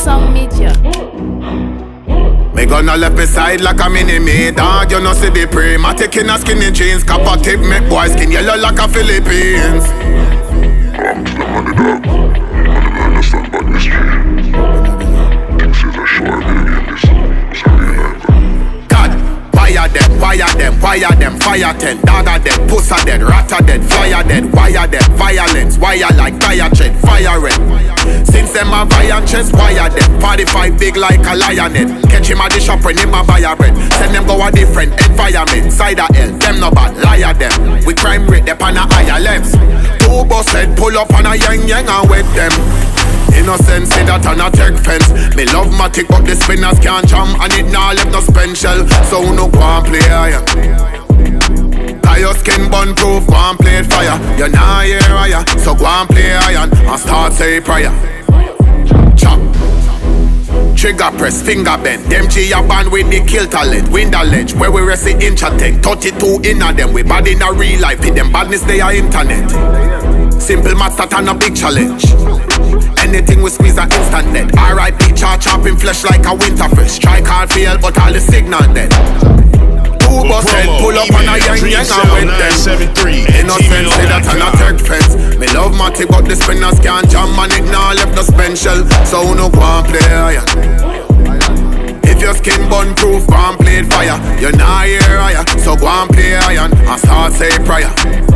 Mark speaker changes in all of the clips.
Speaker 1: Some media.
Speaker 2: Me gonna left me side like a mini-me dog. You know see the prey. I taking a skinny jeans. Copper tip make boy skin yellow like a Philippines.
Speaker 3: I'm to the money dog. I never understand about this tree. Things is a sure baby in this.
Speaker 2: God, wire them, fire 10. Dagger dead, pussa dead, ratta dead, flyer dead, wire dead, violence, wire like tire tread, fire red. Since them a iron chest, wire dead, 45 big like a lioness. Catch him at the shop when him a buy a bread. Send them go a different environment, side of hell, them no bad, liar them. We crime rate them on a higher levels. Two boss head, pull up on a yang and wet them. Innocent say that on a tech fence. Me love my tick but the spinners can't jump. And it nah left no spend shell. So no go and play iron. Cause your skin bun proof, go and play fire. You nah hear higher, so go and play iron. And start say prayer. Chop. Trigger press, finger bend. Them G a band with the kill talent. Window ledge, where we rest the inch a tank. 32 inna them, we bad in a real life. With them badness they are internet. Simple maths that and a big challenge. Anything we squeeze a instant dead. R.I.P. chopping flesh like a winter fish. Strike hard fail but all the signal dead. Two bus head pull up on a yang and wet them. Innocent say that on a tech fence. Me love my tick but the spinners can't jam. And it nah left no spend shell. So no go and play iron. If your skin bun proof, go and play fire. You nah hear higher, so go and play iron. And start say prayer.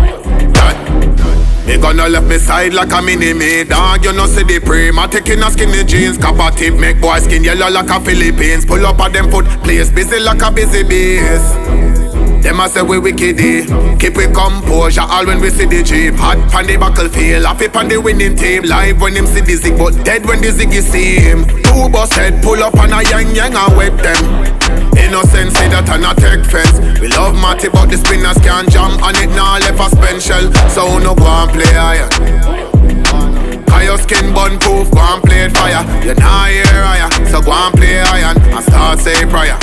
Speaker 2: Me gonna left me side like a mini-me dog. You know see the prey. I taking a skinny jeans. Copper tip make boy skin yellow like a Philippines. Pull up at them foot, place busy like a busy bees. Them a say we wicked. Keep we composure all when we see the jeep. Hot pan the battlefield, happy pan the winning team. Live when him see the zig, but dead when the ziggy see him. Two bus head pull up on a yang and wet them. Innocent say that on a tech fence. We love Matty but the spinners can't jump. And it nah left a spend shell. So no go and play iron. Cause your skin bun proof, go and play fire. You nah hear higher, so go and play iron. And start say prayer.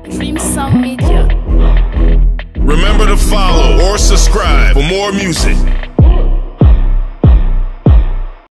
Speaker 4: Remember to follow or subscribe for more music.